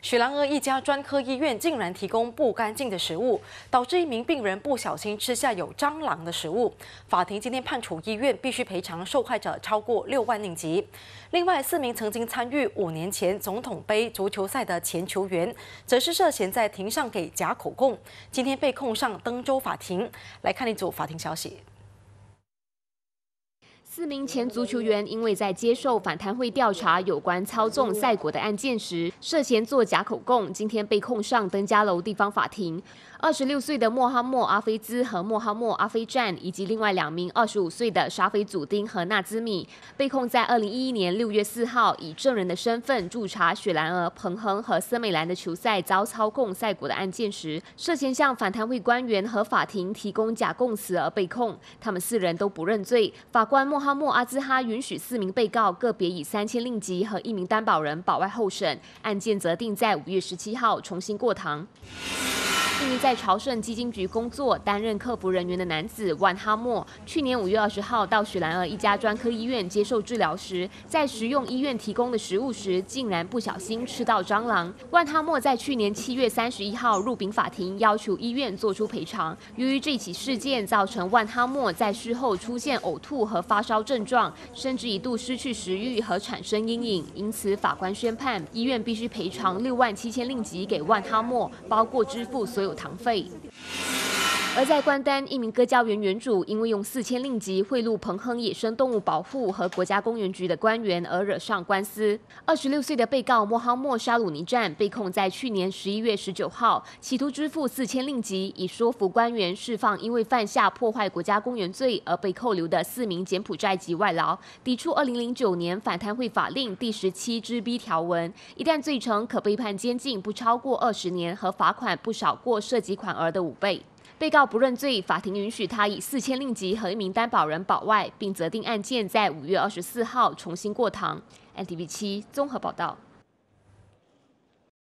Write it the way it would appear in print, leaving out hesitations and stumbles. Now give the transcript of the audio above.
雪兰莪一家专科医院竟然提供不干净的食物，导致一名病人不小心吃下有蟑螂的食物。法庭今天判处医院必须赔偿受害者超过6万令吉。另外，4名曾经参与5年前总统杯足球赛的前球员，则是涉嫌在庭上给假口供，今天被控上登州法庭。来看一组法庭消息。 4名前足球员因为在接受反贪会调查有关操纵赛果的案件时，涉嫌作假口供，今天被控上登嘉楼地方法庭。26岁的莫哈默·阿菲兹和莫哈默·阿菲赞，以及另外2名25岁的沙菲祖丁和纳兹米，被控在2011年6月4号以证人的身份驻查雪兰莪、彭亨和森美兰的球赛遭操控赛果的案件时，涉嫌向反贪会官员和法庭提供假供词而被控。他们4人都不认罪。法官莫哈默·阿兹哈允许4名被告个别以3000令吉和1名担保人保外候审，案件则定在5月17号重新过堂。 一名在朝圣基金局工作、担任客服人员的男子万哈默，去年5月20号到雪兰莪一家专科医院接受治疗时，在食用医院提供的食物时，竟然不小心吃到蟑螂。万哈默在去年7月31号入禀法庭，要求医院作出赔偿。由于这起事件造成万哈默在事后出现呕吐和发烧症状，甚至一度失去食欲和产生阴影，因此法官宣判，医院必须赔偿6万7千令吉给万哈默，包括支付所有堂费。而在关丹，一名割胶园园主因为用4000令吉贿赂彭亨野生动物保护和国家公园局的官员而惹上官司。26岁的被告莫哈默·沙鲁尼赞被控在去年11月19号企图支付4000令吉，以说服官员释放因为犯下破坏国家公园罪而被扣留的4名柬埔寨籍外劳，抵触2009年反贪会法令第17支 B 条文，一旦罪成，可被判监禁不超过20年和罚款不少过涉及款额的5倍。 被告不认罪，法庭允许他以4000令吉和1名担保人保外，并责定案件在5月24号重新过堂。NTV7综合报道。